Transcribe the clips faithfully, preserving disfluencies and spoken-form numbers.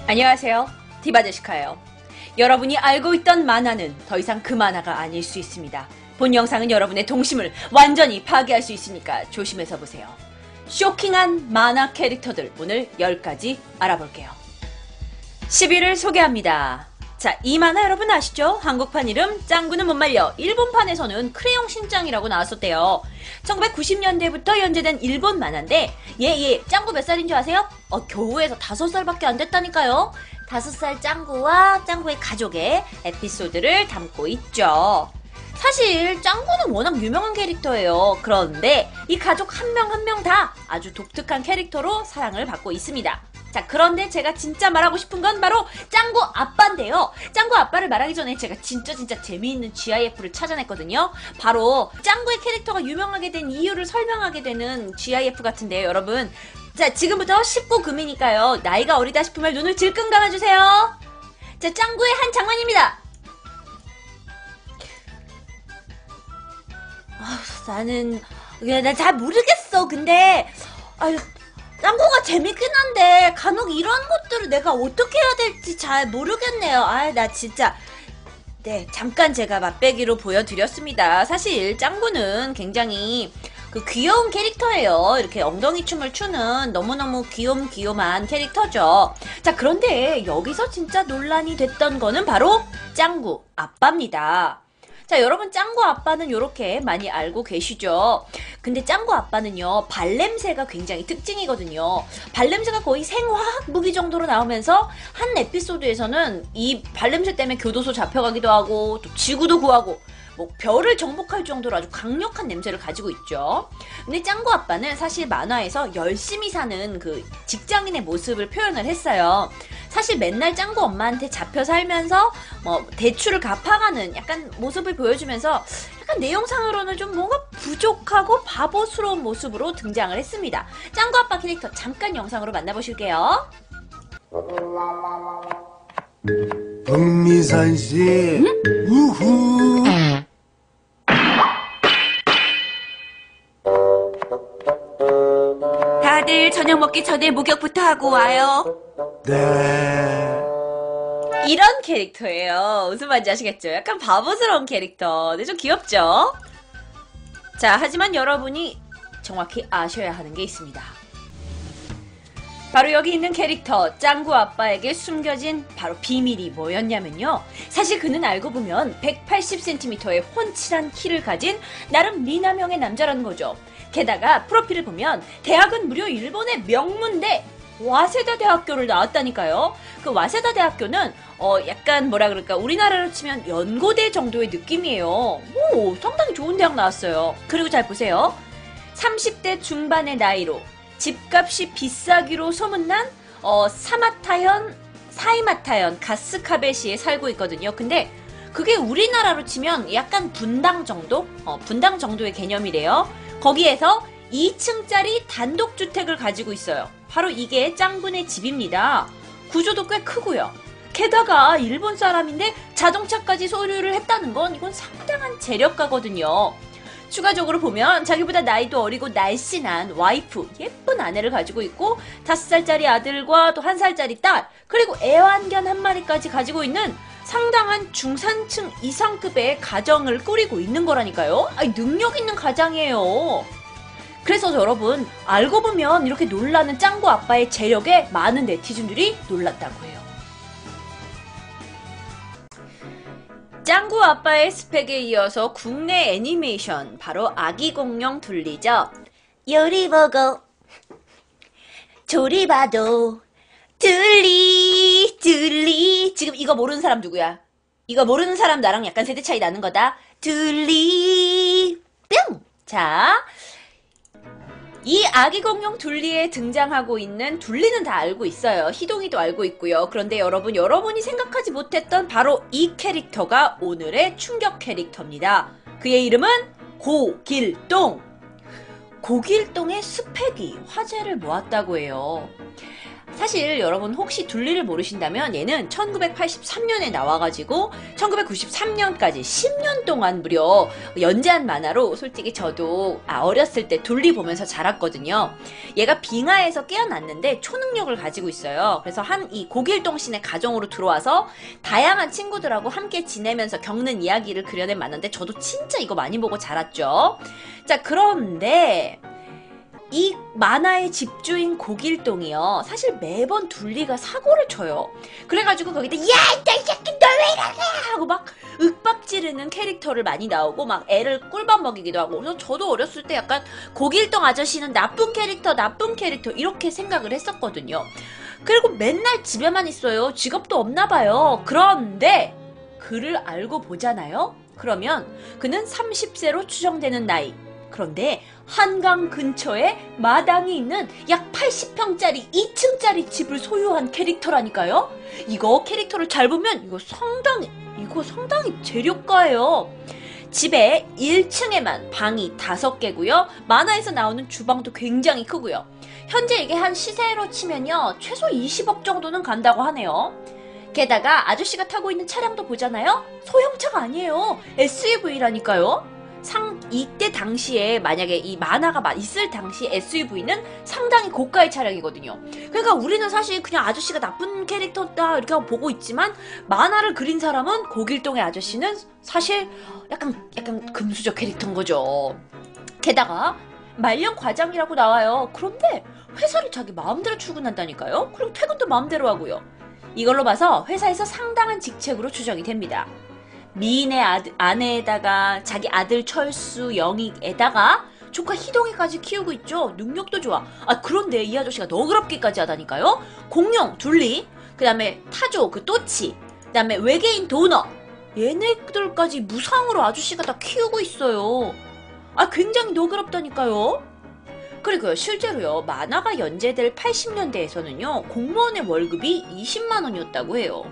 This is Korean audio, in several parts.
안녕하세요. 디바제시카예요. 여러분이 알고 있던 만화는 더 이상 그 만화가 아닐 수 있습니다. 본 영상은 여러분의 동심을 완전히 파괴할 수 있으니까 조심해서 보세요. 쇼킹한 만화 캐릭터들 오늘 열 가지 알아볼게요. 십 위를 소개합니다. 자, 이 만화 여러분 아시죠? 한국판 이름 짱구는 못 말려. 일본판에서는 크레용 신짱이라고 나왔었대요. 천구백구십 년대부터 연재된 일본 만화인데 얘, 얘 짱구 몇 살인 줄 아세요? 어, 겨우에서 다섯 살밖에 안 됐다니까요. 다섯 살 짱구와 짱구의 가족의 에피소드를 담고 있죠. 사실 짱구는 워낙 유명한 캐릭터예요. 그런데 이 가족 한 명 한 명 다 아주 독특한 캐릭터로 사랑을 받고 있습니다. 자, 그런데 제가 진짜 말하고 싶은 건 바로 짱구 아빠인데요. 짱구 아빠를 말하기 전에 제가 진짜 진짜 재미있는 지아이에프를 찾아냈거든요. 바로 짱구의 캐릭터가 유명하게 된 이유를 설명하게 되는 지아이에프 같은데요, 여러분. 자, 지금부터 십구 금이니까요. 나이가 어리다 싶으면 눈을 질끈 감아주세요. 자, 짱구의 한 장면입니다. 아, 나는 나 잘 모르겠어. 근데 아유, 짱구가 재밌긴 한데 간혹 이런 것들을 내가 어떻게 해야 될지 잘 모르겠네요. 아, 나 진짜 네, 잠깐 제가 맛배기로 보여드렸습니다. 사실 짱구는 굉장히 그 귀여운 캐릭터예요. 이렇게 엉덩이 춤을 추는 너무너무 귀염귀염한 캐릭터죠. 자, 그런데 여기서 진짜 논란이 됐던 거는 바로 짱구 아빠입니다. 자, 여러분 짱구 아빠는 이렇게 많이 알고 계시죠? 근데 짱구 아빠는요, 발냄새가 굉장히 특징이거든요. 발냄새가 거의 생화학 무기 정도로 나오면서 한 에피소드에서는 이 발냄새 때문에 교도소 잡혀가기도 하고 또 지구도 구하고 뭐 별을 정복할 정도로 아주 강력한 냄새를 가지고 있죠. 근데 짱구 아빠는 사실 만화에서 열심히 사는 그 직장인의 모습을 표현을 했어요. 사실 맨날 짱구 엄마한테 잡혀 살면서 뭐 대출을 갚아가는 약간 모습을 보여주면서 약간 내용상으로는 좀 뭔가 부족하고 바보스러운 모습으로 등장을 했습니다. 짱구 아빠 캐릭터 잠깐 영상으로 만나보실게요. 박미선 씨, 응? 우후. 다들 저녁 먹기 전에 목욕부터 하고 와요. 네. 이런 캐릭터예요. 무슨 말인지 아시겠죠? 약간 바보스러운 캐릭터. 근데 좀 귀엽죠? 자, 하지만 여러분이 정확히 아셔야 하는 게 있습니다. 바로 여기 있는 캐릭터 짱구 아빠에게 숨겨진 바로 비밀이 뭐였냐면요. 사실 그는 알고 보면 백팔십 센티미터의 훤칠한 키를 가진 나름 미남형의 남자라는 거죠. 게다가 프로필을 보면 대학은 무려 일본의 명문대 와세다 대학교를 나왔다니까요. 그 와세다 대학교는 어 약간 뭐라 그럴까, 우리나라로 치면 연고대 정도의 느낌이에요. 오, 상당히 좋은 대학 나왔어요. 그리고 잘 보세요. 삼십 대 중반의 나이로 집값이 비싸기로 소문난 어 사마타현, 사이마타현 가스카베시에 살고 있거든요. 근데 그게 우리나라로 치면 약간 분당 정도? 어, 분당 정도의 개념이래요. 거기에서 이 층짜리 단독주택을 가지고 있어요. 바로 이게 짱구네 집입니다. 구조도 꽤 크고요. 게다가 일본 사람인데 자동차까지 소유를 했다는 건 이건 상당한 재력가거든요. 추가적으로 보면 자기보다 나이도 어리고 날씬한 와이프, 예쁜 아내를 가지고 있고 다섯 살짜리 아들과 또 한 살짜리 딸, 그리고 애완견 한 마리까지 가지고 있는 상당한 중산층 이상급의 가정을 꾸리고 있는 거라니까요. 아니, 능력 있는 가장이에요. 그래서 여러분, 알고 보면 이렇게 놀라는 짱구 아빠의 재력에 많은 네티즌들이 놀랐다고 해요. 짱구 아빠의 스펙에 이어서 국내 애니메이션, 바로 아기 공룡 둘리죠. 요리 보고 조리 봐도 둘리 둘리. 지금 이거 모르는 사람 누구야? 이거 모르는 사람 나랑 약간 세대 차이 나는 거다. 둘리 뿅. 자, 이 아기 공룡 둘리에 등장하고 있는 둘리는 다 알고 있어요. 희동이도 알고 있고요. 그런데 여러분, 여러분이 생각하지 못했던 바로 이 캐릭터가 오늘의 충격 캐릭터입니다. 그의 이름은 고길동. 고길동의 스펙이 화제를 모았다고 해요. 사실 여러분 혹시 둘리를 모르신다면 얘는 천구백팔십삼 년에 나와가지고 천구백구십삼 년까지 십 년 동안 무려 연재한 만화로 솔직히 저도 아, 어렸을 때 둘리 보면서 자랐거든요. 얘가 빙하에서 깨어났는데 초능력을 가지고 있어요. 그래서 한 이 고길동 씨네 가정으로 들어와서 다양한 친구들하고 함께 지내면서 겪는 이야기를 그려낸 만화인데 저도 진짜 이거 많이 보고 자랐죠. 자, 그런데 이 만화의 집주인 고길동이요, 사실 매번 둘리가 사고를 쳐요. 그래가지고 거기다 야! 이 새끼 너 왜 이러냐! 하고 막 윽박 지르는 캐릭터를 많이 나오고 막 애를 꿀밥 먹이기도 하고. 그래서 저도 어렸을 때 약간 고길동 아저씨는 나쁜 캐릭터 나쁜 캐릭터 이렇게 생각을 했었거든요. 그리고 맨날 집에만 있어요. 직업도 없나봐요. 그런데 그를 알고 보잖아요. 그러면 그는 삼십 세로 추정되는 나이. 그런데 한강 근처에 마당이 있는 약 팔십 평짜리 이 층짜리 집을 소유한 캐릭터라니까요. 이거 캐릭터를 잘 보면 이거 상당히 이거 상당히 재력가예요. 집에 일 층에만 방이 다섯 개고요. 만화에서 나오는 주방도 굉장히 크고요. 현재 이게 한 시세로 치면요, 최소 이십억 정도는 간다고 하네요. 게다가 아저씨가 타고 있는 차량도 보잖아요. 소형차가 아니에요. 에스유브이라니까요. 상, 이때 당시에 만약에 이 만화가 있을 당시 에스유브이는 상당히 고가의 차량이거든요. 그러니까 우리는 사실 그냥 아저씨가 나쁜 캐릭터다 이렇게 하고 보고 있지만, 만화를 그린 사람은 고길동의 아저씨는 사실 약간 약간 금수저 캐릭터인 거죠. 게다가 말년 과장이라고 나와요. 그런데 회사를 자기 마음대로 출근한다니까요. 그리고 퇴근도 마음대로 하고요. 이걸로 봐서 회사에서 상당한 직책으로 추정이 됩니다. 미인의 아들, 아내에다가 자기 아들 철수, 영익에다가 조카 희동이까지 키우고 있죠. 능력도 좋아. 아, 그런데 이 아저씨가 너그럽기까지 하다니까요. 공룡 둘리, 그 다음에 타조 그 또치, 그 다음에 외계인 도너, 얘네들까지 무상으로 아저씨가 다 키우고 있어요. 아, 굉장히 너그럽다니까요. 그리고요, 실제로요, 만화가 연재될 팔십 년대에서는요 공무원의 월급이 이십만 원이었다고 해요.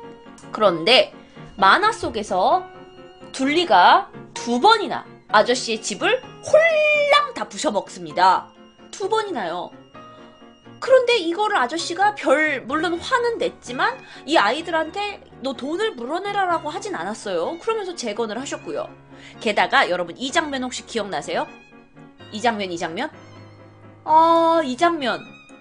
그런데 만화 속에서 둘리가 두 번이나 아저씨의 집을 홀랑 다 부셔먹습니다. 두 번이나요. 그런데 이거를 아저씨가 별 물론 화는 냈지만 이 아이들한테 너 돈을 물어내라라고 하진 않았어요. 그러면서 재건을 하셨고요. 게다가 여러분 이 장면 혹시 기억나세요? 이 장면 이 장면? 아, 이 장면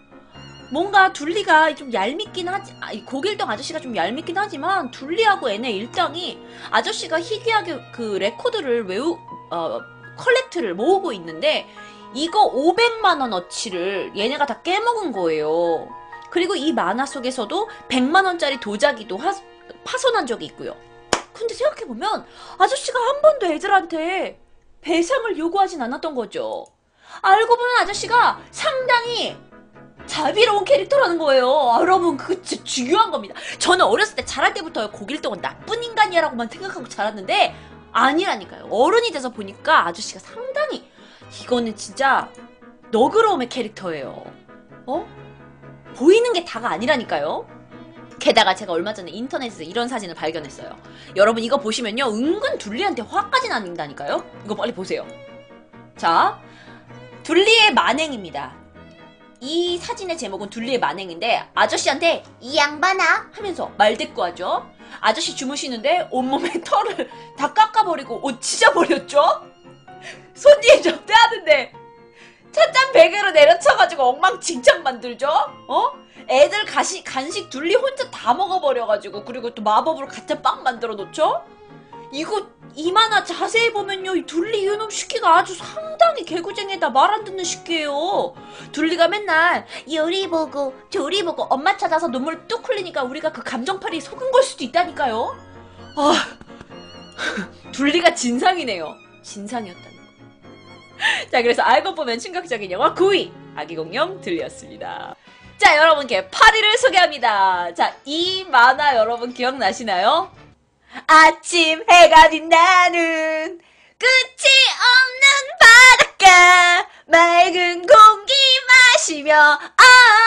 뭔가 둘리가 좀 얄밉긴 하지, 아, 고길동 아저씨가 좀 얄밉긴 하지만 둘리하고 얘네 일당이 아저씨가 희귀하게 그 레코드를 외우 어 컬렉트를 모으고 있는데 이거 오백만 원어치를 얘네가 다 깨먹은 거예요. 그리고 이 만화 속에서도 백만 원짜리 도자기도 하, 파손한 적이 있고요. 근데 생각해보면 아저씨가 한 번도 애들한테 배상을 요구하진 않았던 거죠. 알고 보면 아저씨가 상당히 자비로운 캐릭터라는 거예요. 아, 여러분 그거 진짜 중요한 겁니다. 저는 어렸을 때 자랄 때부터 고길동은 나쁜 인간이라고만 생각하고 자랐는데 아니라니까요. 어른이 돼서 보니까 아저씨가 상당히 이거는 진짜 너그러움의 캐릭터예요. 어? 보이는 게 다가 아니라니까요. 게다가 제가 얼마 전에 인터넷에서 이런 사진을 발견했어요. 여러분 이거 보시면요 은근 둘리한테 화까지 난다니까요. 이거 빨리 보세요. 자, 둘리의 만행입니다. 이 사진의 제목은 둘리의 만행인데 아저씨한테 이 양반아 하면서 말대꾸하죠. 아저씨 주무시는데 온몸에 털을 다 깎아버리고 옷 찢어버렸죠. 손 뒤에 접대하는데 찻잔 베개로 내려쳐가지고 엉망진창 만들죠. 어? 애들 가시, 간식 둘리 혼자 다 먹어버려가지고 그리고 또 마법으로 가짜 빵 만들어 놓죠. 이거 이 만화 자세히 보면요 이 둘리 이놈 시키가 아주 상당히 개구쟁이다. 말 안 듣는 시키예요. 둘리가 맨날 요리 보고 조리 보고 엄마 찾아서 눈물 뚝 흘리니까 우리가 그 감정팔이 속은 걸 수도 있다니까요. 아 둘리가 진상이네요. 진상이었다는 거. 자, 그래서 알고 보면 충격적인 영화 구 위 아기공룡 둘리였습니다. 자, 여러분께 팔 위를 소개합니다. 자, 이 만화 여러분 기억나시나요? 아침 해가 빛나는 끝이 없는 바닷가 맑은 공기 마시며 아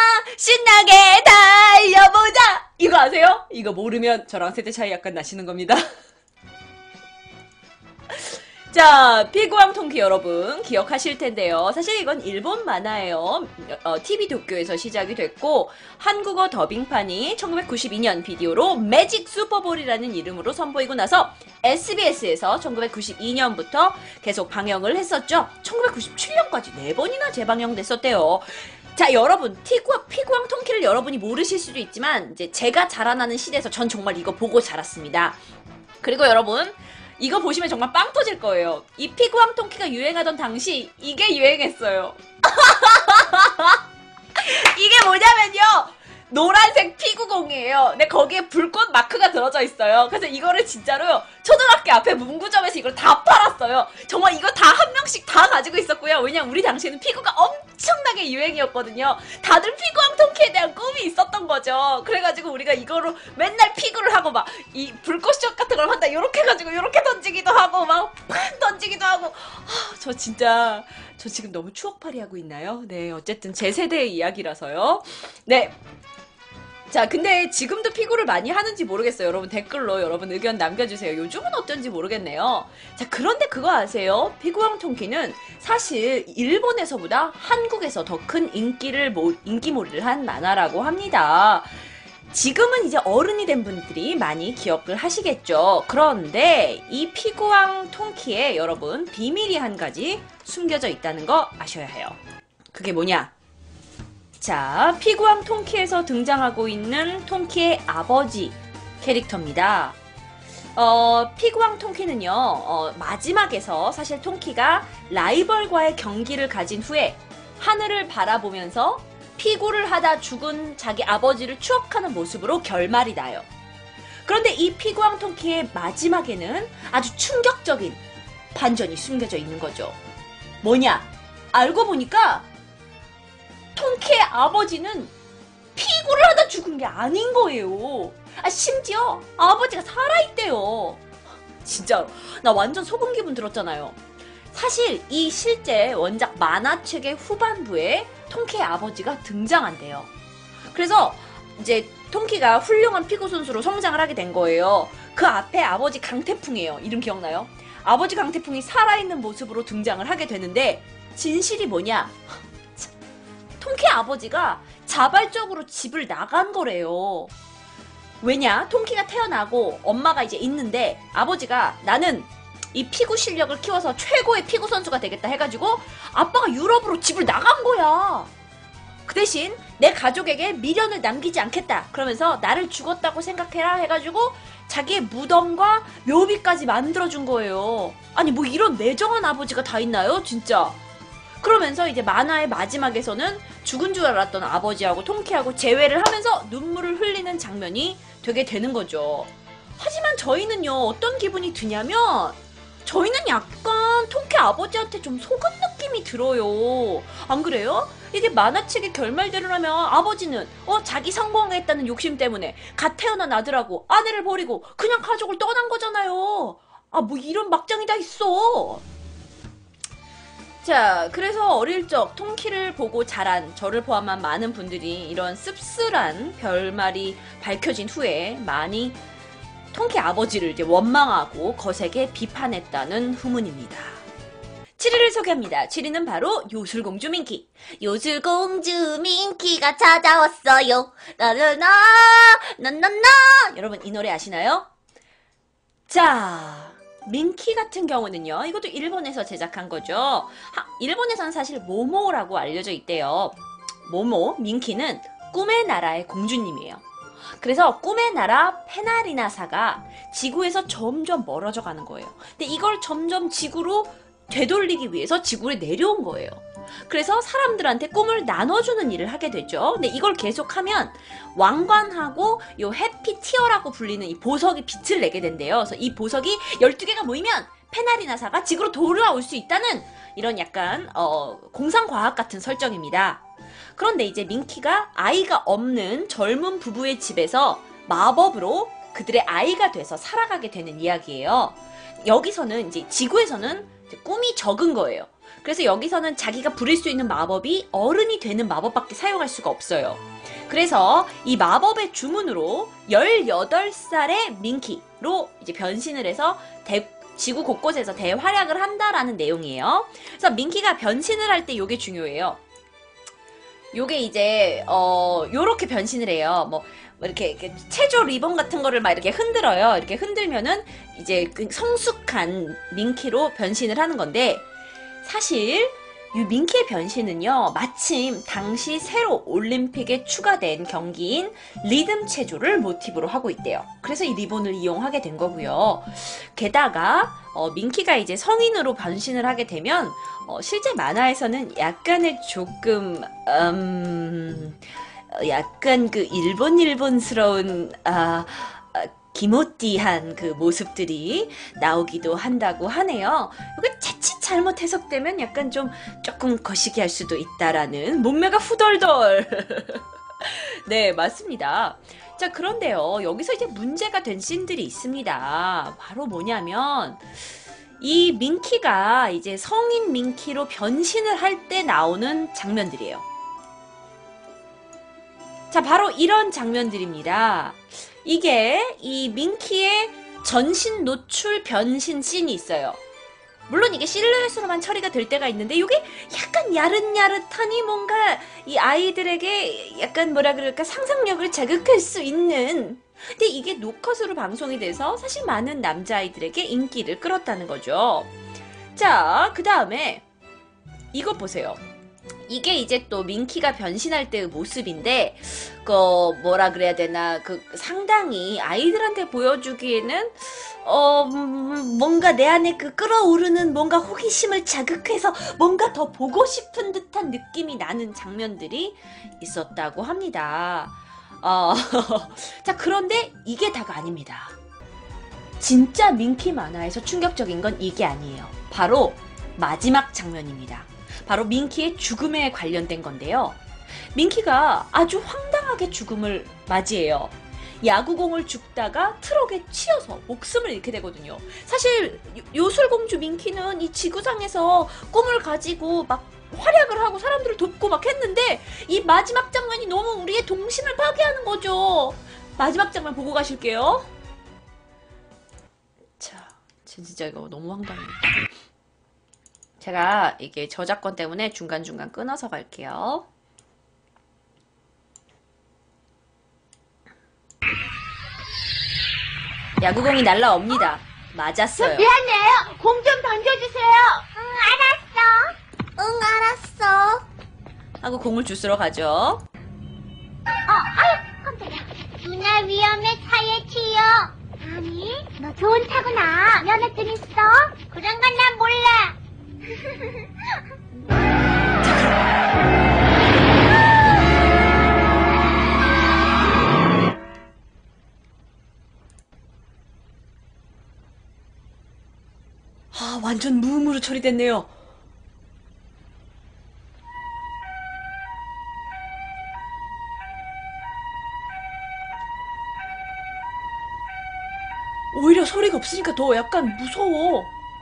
신나게 달려보자. 이거 아세요? 이거 모르면 저랑 세대 차이 약간 나시는 겁니다. 자, 피구왕 통키 여러분 기억하실 텐데요. 사실 이건 일본 만화예요. 어, 티비 도쿄에서 시작이 됐고 한국어 더빙판이 천구백구십이 년 비디오로 매직 슈퍼볼이라는 이름으로 선보이고 나서 에스비에스에서 천구백구십이 년부터 계속 방영을 했었죠. 천구백구십칠 년까지 네 번이나 재방영됐었대요. 자, 여러분, 티구와 피구왕 통키를 여러분이 모르실 수도 있지만 이제 제가 자라나는 시대에서 전 정말 이거 보고 자랐습니다. 그리고 여러분, 이거 보시면 정말 빵 터질 거예요. 이 피구왕 통키가 유행하던 당시 이게 유행했어요. 이게 뭐냐면요, 노란색 피구공이에요. 근데 거기에 불꽃 마크가 들어져 있어요. 그래서 이거를 진짜로 초등학교 앞에 문구점에서 이걸 다 팔았어요. 정말 이거 다 한 명씩 다 가지고 있었고요. 왜냐면 우리 당시에는 피구가 엄청나게 유행이었거든요. 다들 피구왕 통키에 대한 꿈이 있었던 거죠. 그래가지고 우리가 이거로 맨날 피구를 하고 막 이 불꽃샷 같은 걸 한다 요렇게 해가지고 요렇게 던지기도 하고 막 팍 던지기도 하고. 하, 저 진짜 저 지금 너무 추억팔이 하고 있나요? 네, 어쨌든 제 세대의 이야기라서요. 네. 자, 근데 지금도 피구를 많이 하는지 모르겠어요. 여러분 댓글로 여러분 의견 남겨주세요. 요즘은 어떤지 모르겠네요. 자, 그런데 그거 아세요? 피구왕 통키는 사실 일본에서보다 한국에서 더 큰 인기를 모, 인기몰이를 한 만화라고 합니다. 지금은 이제 어른이 된 분들이 많이 기억을 하시겠죠. 그런데 이 피구왕 통키에 여러분 비밀이 한 가지 숨겨져 있다는 거 아셔야 해요. 그게 뭐냐? 자, 피구왕 통키에서 등장하고 있는 통키의 아버지 캐릭터입니다. 어, 피구왕 통키는요, 어, 마지막에서 사실 통키가 라이벌과의 경기를 가진 후에 하늘을 바라보면서 피구를 하다 죽은 자기 아버지를 추억하는 모습으로 결말이 나요. 그런데 이 피구왕 통키의 마지막에는 아주 충격적인 반전이 숨겨져 있는 거죠. 뭐냐? 알고 보니까 통키의 아버지는 피구를 하다 죽은 게 아닌 거예요. 아, 심지어 아버지가 살아있대요. 진짜로. 나 완전 소금 기분 들었잖아요. 사실 이 실제 원작 만화책의 후반부에 통키의 아버지가 등장한대요. 그래서 이제 통키가 훌륭한 피구 선수로 성장을 하게 된 거예요. 그 앞에 아버지 강태풍이에요. 이름 기억나요? 아버지 강태풍이 살아있는 모습으로 등장을 하게 되는데 진실이 뭐냐? 통키 아버지가 자발적으로 집을 나간 거래요. 왜냐? 통키가 태어나고 엄마가 이제 있는데 아버지가 나는 이 피구 실력을 키워서 최고의 피구 선수가 되겠다 해가지고 아빠가 유럽으로 집을 나간 거야. 그 대신 내 가족에게 미련을 남기지 않겠다. 그러면서 나를 죽었다고 생각해라 해가지고 자기의 무덤과 묘비까지 만들어준 거예요. 아니 뭐 이런 매정한 아버지가 다 있나요? 진짜. 그러면서 이제 만화의 마지막에서는 죽은 줄 알았던 아버지하고 통키하고 재회를 하면서 눈물을 흘리는 장면이 되게 되는 거죠. 하지만 저희는요, 어떤 기분이 드냐면 저희는 약간 통키 아버지한테 좀 속은 느낌이 들어요. 안 그래요? 이게 만화책의 결말대로라면 아버지는 어 자기 성공했다는 욕심 때문에 갓 태어난 아들하고 아내를 버리고 그냥 가족을 떠난 거잖아요. 아, 뭐 이런 막장이 다 있어. 자, 그래서 어릴 적 통키를 보고 자란 저를 포함한 많은 분들이 이런 씁쓸한 결말이 밝혀진 후에 많이 통키 아버지를 이제 원망하고 거세게 비판했다는 후문입니다. 칠 위를 소개합니다. 칠 위는 바로 요술공주 민키. 요술공주 민키가 찾아왔어요. 나나나 나나나. 여러분 이 노래 아시나요? 자, 민키 같은 경우는요, 이것도 일본에서 제작한 거죠. 하, 일본에서는 사실 모모라고 알려져 있대요. 모모, 민키는 꿈의 나라의 공주님이에요. 그래서 꿈의 나라 페나리나사가 지구에서 점점 멀어져 가는 거예요. 근데 이걸 점점 지구로 되돌리기 위해서 지구에 내려온 거예요. 그래서 사람들한테 꿈을 나눠주는 일을 하게 되죠. 근데 이걸 계속하면 왕관하고 요 해피티어라고 불리는 이 보석이 빛을 내게 된대요. 그래서 이 보석이 열두 개가 모이면 페나리나사가 지구로 돌아올 수 있다는 이런 약간 어, 공상과학 같은 설정입니다. 그런데 이제 민키가 아이가 없는 젊은 부부의 집에서 마법으로 그들의 아이가 돼서 살아가게 되는 이야기예요. 여기서는 이제 지구에서는 이제 꿈이 적은 거예요. 그래서 여기서는 자기가 부릴 수 있는 마법이 어른이 되는 마법밖에 사용할 수가 없어요. 그래서 이 마법의 주문으로 열여덟 살의 민키로 이제 변신을 해서 대, 지구 곳곳에서 대활약을 한다라는 내용이에요. 그래서 민키가 변신을 할 때 요게 중요해요. 요게 이제 어 요렇게 변신을 해요. 뭐 이렇게, 이렇게 체조 리본 같은 거를 막 이렇게 흔들어요. 이렇게 흔들면은 이제 그 성숙한 민키로 변신을 하는 건데, 사실 이 민키의 변신은요, 마침 당시 새로 올림픽에 추가된 경기인 리듬 체조를 모티브로 하고 있대요. 그래서 이 리본을 이용하게 된 거고요. 게다가 어, 민키가 이제 성인으로 변신을 하게 되면 어, 실제 만화에서는 약간의 조금 음, 어, 약간 그 일본 일본스러운 아, 아 기모띠한 그 모습들이 나오기도 한다고 하네요. 이거 자칫 잘못 해석되면 약간 좀 조금 거시기 할 수도 있다라는, 몸매가 후덜덜. 네, 맞습니다. 자, 그런데요, 여기서 이제 문제가 된 씬들이 있습니다. 바로 뭐냐면 이 민키가 이제 성인 민키로 변신을 할 때 나오는 장면들이에요. 자, 바로 이런 장면들입니다. 이게 이 민키의 전신 노출 변신 씬이 있어요. 물론 이게 실루엣으로만 처리가 될 때가 있는데, 이게 약간 야릇야릇하니 뭔가 이 아이들에게 약간 뭐라 그럴까, 상상력을 자극할 수 있는, 근데 이게 노컷으로 방송이 돼서 사실 많은 남자아이들에게 인기를 끌었다는 거죠. 자, 그 다음에 이것 보세요. 이게 이제 또 민키가 변신할 때의 모습인데, 그 뭐라 그래야 되나, 그 상당히 아이들한테 보여주기에는 어 음, 뭔가 내 안에 그 끌어오르는 뭔가 호기심을 자극해서 뭔가 더 보고 싶은 듯한 느낌이 나는 장면들이 있었다고 합니다. 어, 자, 그런데 이게 다가 아닙니다. 진짜 민키 만화에서 충격적인 건 이게 아니에요. 바로 마지막 장면입니다. 바로 민키의 죽음에 관련된 건데요. 민키가 아주 황당하게 죽음을 맞이해요. 야구공을 줍다가 트럭에 치여서 목숨을 잃게 되거든요. 사실 요술공주 민키는 이 지구상에서 꿈을 가지고 막 활약을 하고 사람들을 돕고 막 했는데, 이 마지막 장면이 너무 우리의 동심을 파괴하는 거죠. 마지막 장면 보고 가실게요. 자, 진짜 이거 너무 황당해요. 제가 이게 저작권 때문에 중간중간 끊어서 갈게요. 야구공이 날라옵니다. 맞았어요. 미안해요. 공 좀 던져주세요. 응, 알았어. 응, 알았어. 하고 공을 주스러 가죠. 어, 아유, 깜짝이야. 누나 위험해, 차에 치여. 아니, 너 좋은 차구나. 면허증 있어? 그런 건 난 몰라. 아, 완전 무음으로 처리됐네요. 오히려 소리가 없으니까 더 약간 무서워.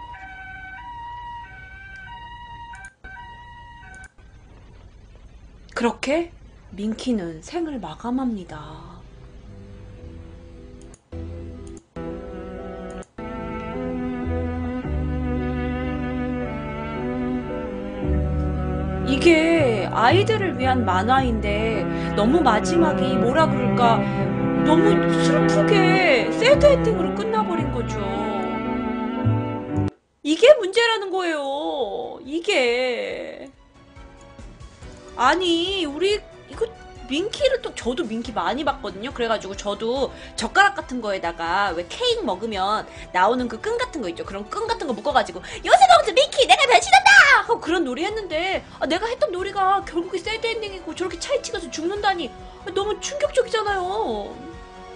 그렇게 민키는 생을 마감합니다. 이게 아이들을 위한 만화인데 너무 마지막이 뭐라 그럴까, 너무 슬프게 새드 엔딩으로 끝나버린 거죠. 이게 문제라는 거예요. 이게. 아니, 우리 이거 민키를 또, 저도 민키 많이 봤거든요. 그래가지고 저도 젓가락 같은 거에다가 왜 케이크 먹으면 나오는 그 끈 같은 거 있죠. 그런 끈 같은 거 묶어가지고 요새공주 민키 내가 변신한다 하고 그런 놀이 했는데, 아, 내가 했던 놀이가 결국에 새드 엔딩이고 저렇게 차에 치가서 죽는다니, 아, 너무 충격적이잖아요.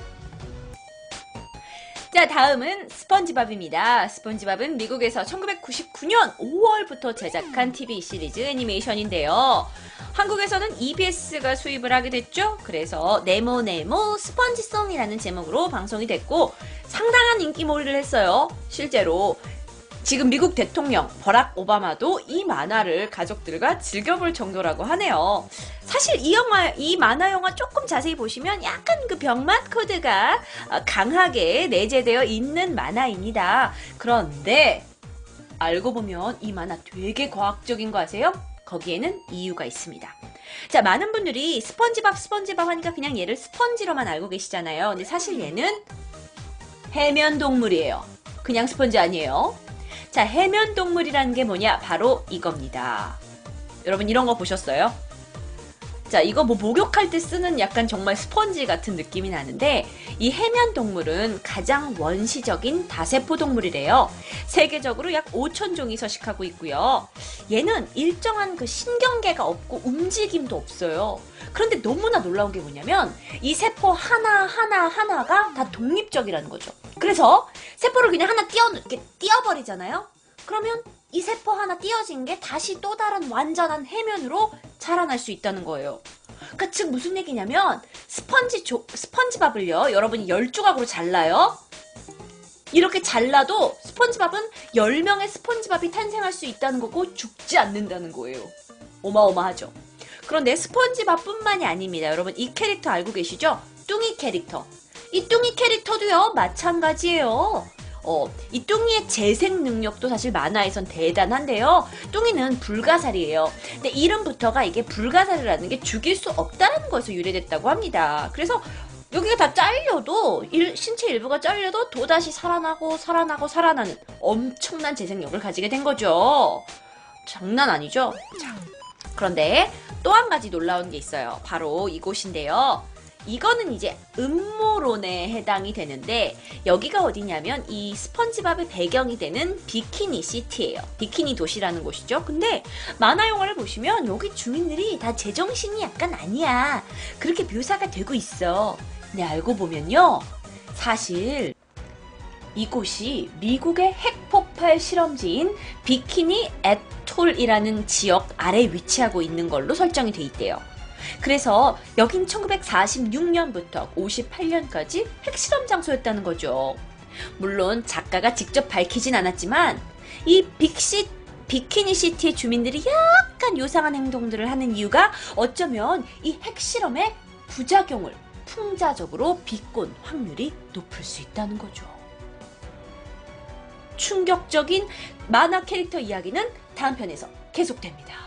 자, 다음은 스펀지밥입니다. 스펀지밥은 미국에서 천구백구십구 년 오월부터 제작한 티비 시리즈 애니메이션인데요. 한국에서는 이비에스가 수입을 하게 됐죠. 그래서 네모네모 스펀지송이라는 제목으로 방송이 됐고 상당한 인기몰이를 했어요. 실제로 지금 미국 대통령 버락 오바마도 이 만화를 가족들과 즐겨볼 정도라고 하네요. 사실 이 영화, 이 만화 영화 조금 자세히 보시면 약간 그 병맛 코드가 강하게 내재되어 있는 만화입니다. 그런데 알고 보면 이 만화 되게 과학적인 거 아세요? 거기에는 이유가 있습니다. 자, 많은 분들이 스펀지밥 스펀지밥 하니까 그냥 얘를 스펀지로만 알고 계시잖아요. 근데 사실 얘는 해면 동물이에요. 그냥 스펀지 아니에요. 자, 해면 동물이라는 게 뭐냐? 바로 이겁니다. 여러분 이런 거 보셨어요? 자, 이거 뭐 목욕할 때 쓰는 약간 정말 스펀지 같은 느낌이 나는데 이 해면 동물은 가장 원시적인 다세포 동물이래요. 세계적으로 약 오천 종이 서식하고 있고요. 얘는 일정한 그 신경계가 없고 움직임도 없어요. 그런데 너무나 놀라운 게 뭐냐면 이 세포 하나하나 하나가 다 독립적이라는 거죠. 그래서 세포를 그냥 하나 띄어, 이렇게 띄어버리잖아요? 그러면 이 세포 하나 띄어진 게 다시 또 다른 완전한 해면으로 자라날 수 있다는 거예요. 그러니까 즉 무슨 얘기냐면 스펀지 조, 스펀지밥을요 여러분이 열 조각으로 잘라요. 이렇게 잘라도 스펀지밥은 열 명의 스펀지밥이 탄생할 수 있다는 거고 죽지 않는다는 거예요. 어마어마하죠. 그런데 스펀지밥뿐만이 아닙니다. 여러분 이 캐릭터 알고 계시죠? 뚱이 캐릭터. 이 뚱이 캐릭터도요 마찬가지예요. 어, 이 뚱이의 재생 능력도 사실 만화에선 대단한데요. 뚱이는 불가사리예요. 근데 이름부터가 이게 불가사리라는 게 죽일 수 없다는 것에서 유래됐다고 합니다. 그래서 여기가 다 잘려도 일, 신체 일부가 잘려도 또다시 살아나고 살아나고 살아나는 엄청난 재생력을 가지게 된 거죠. 장난 아니죠? 자, 그런데 또 한 가지 놀라운 게 있어요. 바로 이곳인데요. 이거는 이제 음모론에 해당이 되는데 여기가 어디냐면 이 스펀지밥의 배경이 되는 비키니 시티예요. 비키니 도시라는 곳이죠. 근데 만화 영화를 보시면 여기 주민들이 다 제정신이 약간 아니야. 그렇게 묘사가 되고 있어. 근데 알고 보면요. 사실 이곳이 미국의 핵폭발 실험지인 비키니 애톨이라는 지역 아래 위치하고 있는 걸로 설정이 돼 있대요. 그래서 여긴 천구백사십육 년부터 오십팔 년까지 핵실험 장소였다는 거죠. 물론 작가가 직접 밝히진 않았지만 이 빅시, 비키니 시티의 주민들이 약간 요상한 행동들을 하는 이유가 어쩌면 이 핵실험의 부작용을 풍자적으로 비꼰 확률이 높을 수 있다는 거죠. 충격적인 만화 캐릭터 이야기는 다음 편에서 계속됩니다.